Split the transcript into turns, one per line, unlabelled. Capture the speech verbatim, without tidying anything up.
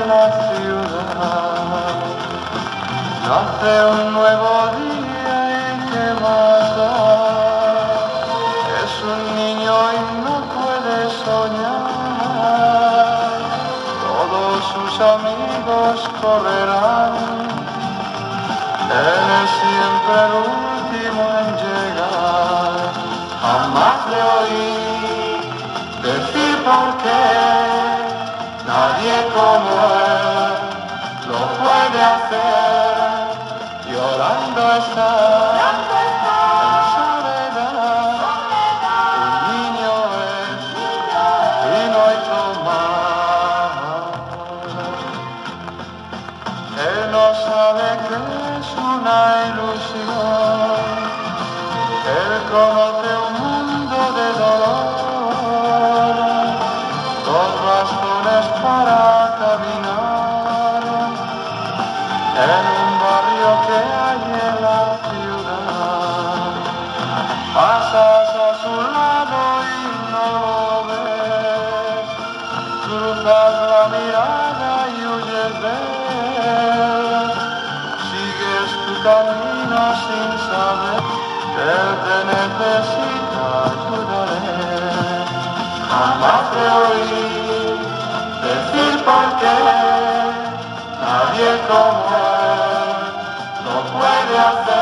la ciudad. Nace un nuevo día y qué más da. Es un niño y no puede soñar. Todos sus amigos correrán. Él es siempre el último en llegar. Jamás le oí decir por qué. Nadie como él lo puede hacer. Llorando está en soledad. Un niño es y no hay tomar. Él no sabe que es una ilusión. Él conoce un mundo de dolor, dos bastones para caminar, en un barrio que hay en la ciudad. Pasas a su lado y no lo ves, cruzas la mirada y huyes de él, sigues tu camino sin saber. Él te necesita, ayudaré. Jamás te oí decir por qué. Nadie como él lo puede hacer.